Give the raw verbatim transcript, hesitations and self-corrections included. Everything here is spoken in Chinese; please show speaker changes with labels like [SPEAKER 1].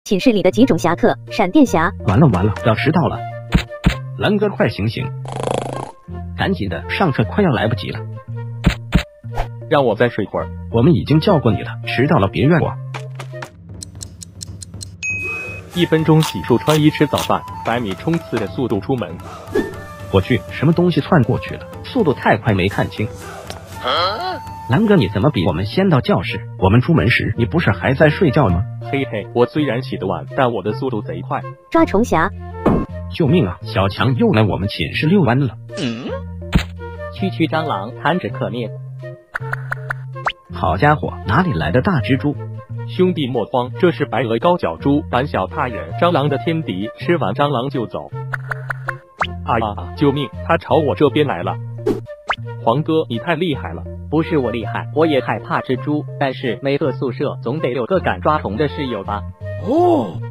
[SPEAKER 1] 寝室里的几种侠客，闪电侠。
[SPEAKER 2] 完了完了，要迟到了！蓝哥，快醒醒！赶紧的，上课快要来不及了。
[SPEAKER 3] 让我再睡会儿。
[SPEAKER 2] 我们已经叫过你了，迟到了别怨我。
[SPEAKER 3] 一分钟洗漱、穿衣、吃早饭，百米冲刺的速度出门。
[SPEAKER 2] 我去，什么东西窜过去了？速度太快，没看清。啊、蓝哥，你怎么比我们先到教室？我们出门时，你不是还在睡觉吗？
[SPEAKER 3] 嘿嘿，我虽然起得晚，但我的速度贼快。
[SPEAKER 1] 抓虫侠！
[SPEAKER 2] 救命啊！小强又来我们寝室遛弯了。
[SPEAKER 4] 嗯，区区蟑螂，弹指可灭。
[SPEAKER 2] 好家伙，哪里来的大蜘蛛？
[SPEAKER 3] 兄弟莫慌，这是白额高脚蛛，胆小怕人，蟑螂的天敌，吃完蟑螂就走。啊呀！救命！他朝我这边来了。黄哥，你太厉害了！
[SPEAKER 4] 不是我厉害，我也害怕蜘蛛，但是每个宿舍总得有个敢抓虫的室友吧？
[SPEAKER 3] 哦。